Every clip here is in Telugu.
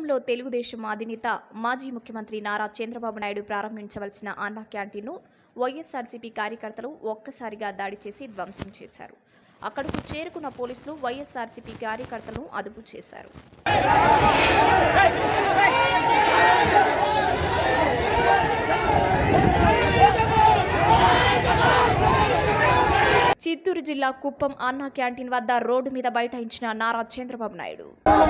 ఖమ్మంలో తెలుగుదేశం అధినేత మాజీ ముఖ్యమంత్రి నారా చంద్రబాబు నాయుడు ప్రారంభించవలసిన అన్నా క్యాంటీన్ను వైఎస్ఆర్సీపీ కార్యకర్తలు ఒక్కసారిగా దాడి చేసి ధ్వంసం చేశారు. అక్కడకు చేరుకున్న పోలీసులు వైఎస్ఆర్సీపీ కార్యకర్తలను అదుపు చేశారు. చిత్తూరు జిల్లా కుప్పం అన్నా క్యాంటీన్ వద్ద రోడ్డు మీద బైఠాయించిన నారా చంద్రబాబు నాయుడు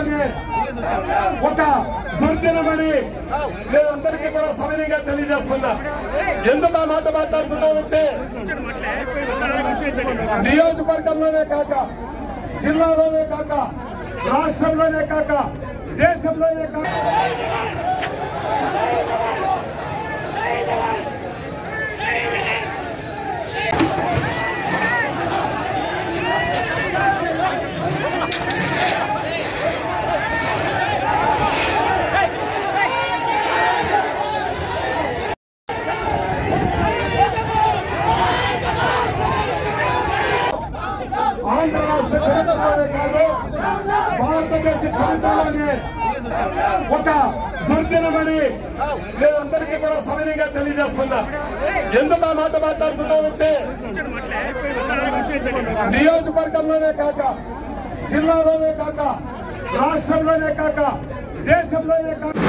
నియోజకవర్గంలోనే కాక జిల్లాలోనే కాక రాష్ట్రంలోనే కాక దేశంలోనే కాక ఆంధ్ర రాష్ట్ర చరిత్రలోనే కాదు భారతదేశ చరిత్రలోనే ఒక దుర్దినమని మేమందరికీ కూడా సవినీయంగా తెలియజేస్తున్నా. ఎందుకు ఆ మాట మాట్లాడుతున్నామంటే నియోజకవర్గంలోనే కాక జిల్లాలోనే కాక రాష్ట్రంలోనే కాక దేశంలోనే కాక